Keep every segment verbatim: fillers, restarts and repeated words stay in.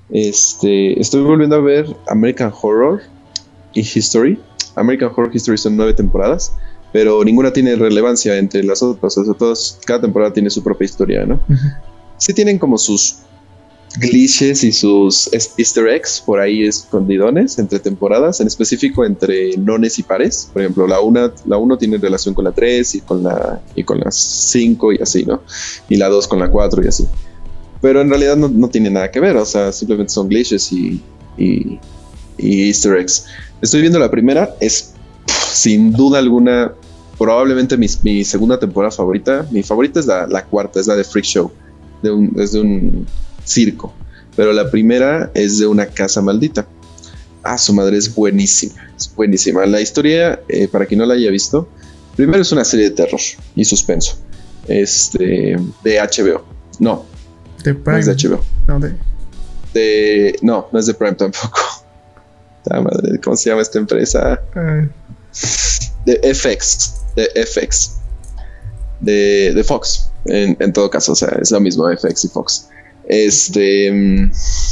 Este, estoy volviendo a ver American Horror y History. American Horror History son nueve temporadas, pero ninguna tiene relevancia entre las otras. O sea, todas, cada temporada tiene su propia historia, ¿no? Ujú. Sí tienen como sus glitches y sus es- easter eggs por ahí escondidones entre temporadas, en específico entre nones y pares. Por ejemplo, la una, la uno tiene relación con la tres y con la y con las cinco y así, ¿no? Y la dos con la cuatro y así. Pero en realidad no, no tiene nada que ver, o sea, simplemente son glitches y, y, y easter eggs. Estoy viendo la primera, es pff, sin duda alguna probablemente mi, mi segunda temporada favorita. Mi favorita es la, la cuarta, es la de Freak Show, de un, es de un circo. Pero la primera es de una casa maldita. Ah, su madre es buenísima, es buenísima. La historia, eh, para quien no la haya visto, primero es una serie de terror y suspenso. Este, de H B O. No, De no es de Prime. H B O. No, de... De, no, no es de Prime tampoco. La madre, ¿cómo se llama esta empresa? ah, De F X. De F X. De, de Fox. En, en todo caso, o sea, es lo mismo F X y Fox. Este. mm,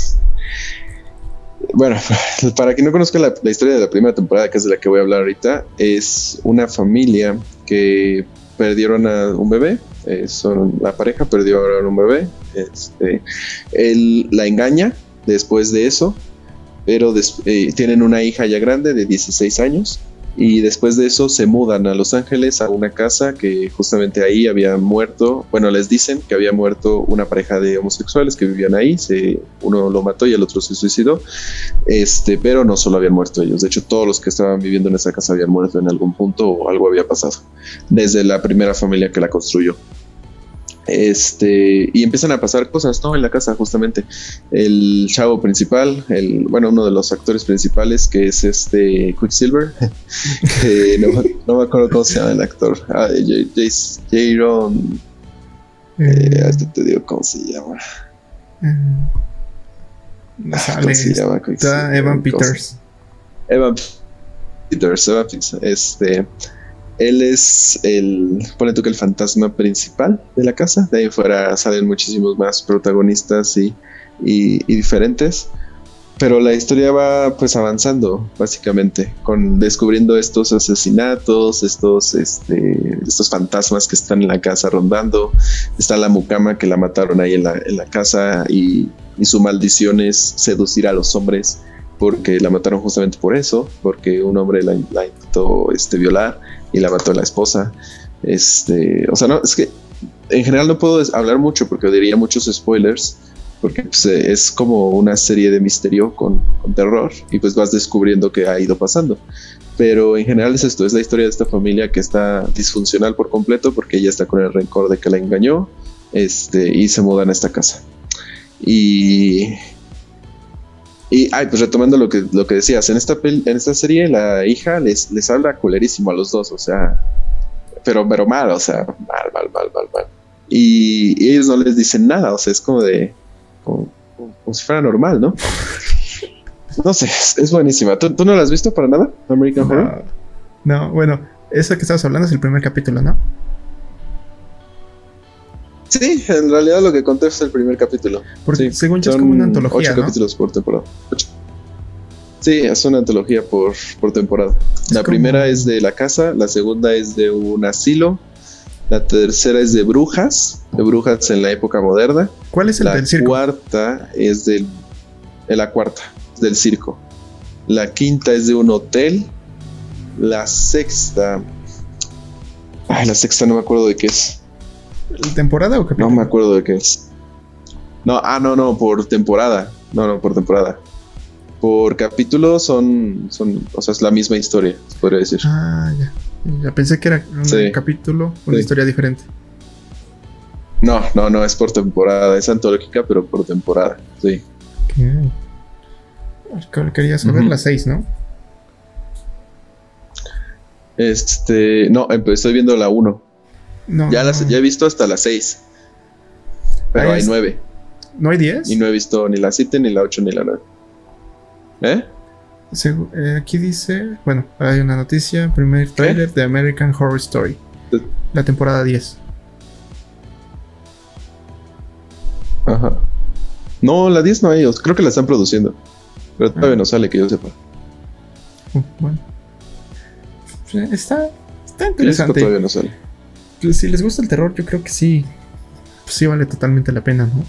Bueno, para quien no conozca la, la historia de la primera temporada, que es de la que voy a hablar ahorita, es una familia que perdieron a un bebé. Eh, son, la pareja perdió a un bebé. Este, él la engaña después de eso, pero des- eh, tienen una hija ya grande de dieciséis años. Y después de eso se mudan a Los Ángeles a una casa que justamente ahí había muerto. Bueno, les dicen que había muerto una pareja de homosexuales que vivían ahí. Se, uno lo mató y el otro se suicidó. Este, pero no solo habían muerto ellos. De hecho, todos los que estaban viviendo en esa casa habían muerto en algún punto o algo había pasado. Desde la primera familia que la construyó. Este, y empiezan a pasar cosas, ¿no? En la casa, justamente. El chavo principal, el, bueno, uno de los actores principales, que es este Quicksilver, que no, me- no me acuerdo cómo se llama el actor. Ah, J- Jace- Jaron, eh, eh, este te digo cómo se llama. eh, no Ah, sale. ¿Cómo se llama? Está Quicksilver? Evan ¿Cómo se- Peters. Evan Peters, Evan Peters, este. Él es el, ponle tú que el fantasma principal de la casa. De ahí en fuera salen muchísimos más protagonistas y, y, y diferentes. Pero la historia va pues avanzando, básicamente, con descubriendo estos asesinatos, estos, este, estos fantasmas que están en la casa rondando. Está la mucama que la mataron ahí en la, en la casa y, y su maldición es seducir a los hombres porque la mataron justamente por eso, porque un hombre la, la intentó este, violar y la mató la esposa. Este, o sea, no, es que en general no puedo des- hablar mucho porque diría muchos spoilers, porque pues, eh, es como una serie de misterio con, con terror y pues vas descubriendo qué ha ido pasando. Pero en general es esto, es la historia de esta familia que está disfuncional por completo porque ella está con el rencor de que la engañó, este, y se mudan a esta casa. Y y, ay, pues retomando lo que, lo que decías, en esta, pel- en esta serie la hija les, les habla culerísimo a los dos, o sea, pero, pero mal, o sea, mal, mal, mal, mal, mal. Y, y ellos no les dicen nada, o sea, es como de, como, como- como si fuera normal, ¿no? No sé, es, es buenísima. ¿Tú, ¿Tú no la has visto para nada, American Horror? No, no, bueno, eso que estabas hablando es el primer capítulo, ¿no? Sí, en realidad lo que conté es el primer capítulo. Porque Sí, según yo es son como una antología, ocho ¿no? capítulos por temporada. Ocho. Sí, es una antología por, por temporada. Es La como- primera es de la casa, la segunda es de un asilo, la tercera es de brujas, de brujas en la época moderna. ¿Cuál es el La del circo? cuarta es del, de la cuarta, es del circo. La quinta es de un hotel. La sexta, ay, la sexta no me acuerdo de qué es. ¿Temporada o No capítulo? me acuerdo de qué es. No, ah, no, no, por temporada. No, no, por temporada. Por capítulo son, son, o sea, es la misma historia, se podría decir. Ah, ya. Ya pensé que era un Sí. capítulo, una Sí. historia diferente. No, no, no, es por temporada, es antológica, pero por temporada, sí. Ok. Quería saber Ujú. las seis, ¿no? Este, no, empe- estoy viendo la uno. No, Ya, no, las, ya he visto hasta la seis. Pero Ah, hay es- nueve. ¿no hay diez? Y no he visto ni la siete, ni la ocho, ni la nueve. ¿Eh? Segu- eh, aquí dice, bueno, hay una noticia, primer trailer de American Horror Story, Sí. la temporada diez. Ajá. No, la diez no hay, creo que la están produciendo. Pero todavía ah. no sale, que yo sepa. Uh, bueno. Está, está interesante. Todavía no sale. Si les gusta el terror, yo creo que sí. Pues sí vale totalmente la pena, ¿no?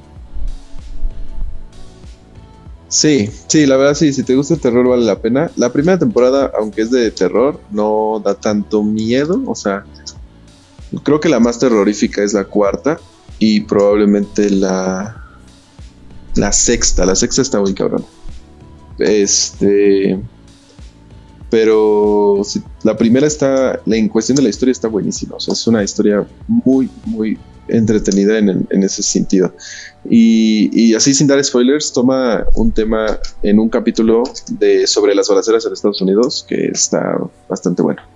Sí, sí, la verdad sí, si te gusta el terror vale la pena. La primera temporada, aunque es de terror, no da tanto miedo. O sea, creo que la más terrorífica es la cuarta y probablemente la la sexta. La sexta está muy cabrón. Este, pero sí, la primera está, en cuestión de la historia está buenísima. O sea, es una historia muy, muy entretenida en, en ese sentido. Y, y así sin dar spoilers, toma un tema en un capítulo de sobre las balaceras en Estados Unidos que está bastante bueno.